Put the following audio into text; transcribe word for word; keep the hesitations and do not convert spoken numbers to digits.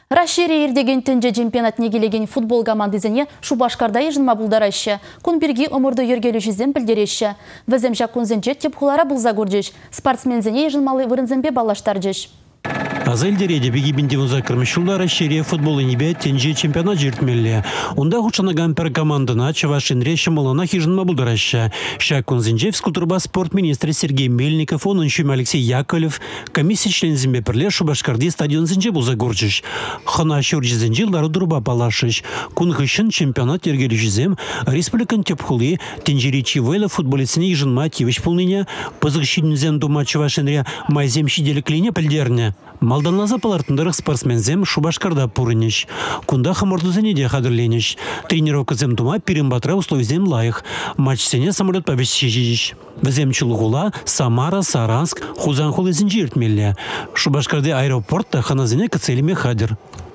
Рашири ирдеген тенже чемпионат негелеген футбол командызыне Шубашкарда ежінма бұлдарашы. Күн бірге омырды ергелі жүзден білдереші. Візім жақунзынче тепхулара бұлза көрдеш. Спортсмензіне ежінмалы вырынзынбе балаштар жеш. Азельдереде бегибинде узакырмышулда Рашири футбол небе тенже чемпионат жертмелле. Онда хучанаган пер командына Чавашин решималана хижинма бұлдарашы. Шакунзынче фскутурба спорт министрі Сергей Мельников, он шум Алексей Яковлев, комиссия члензімбе пірле Шубашкарди стадион зінче бұлза көрдеш. Хана шуржизінче лары дұрба палашыш. Күн хышын чемпионат ергелі жүзем республикан тепхулы тенжери чивайла футболиціне ежінма тевіш пулныне, пызықшинізен дума Чавашинре майзем шиделікліне пілдерне. Малданлаза палартындырық спортсмензем Шубашкарда пурынеш. Кунда хамырдузыне де хадырленеш. Тренировка зем дума перембатра условизем лайық. Матч сене самолет повесшежеш. Візем Чулғула, Самара, Саранск, Хузанхол изін жертмелі. Шубашкарды аэропортта ханазыне кацеліме хадыр.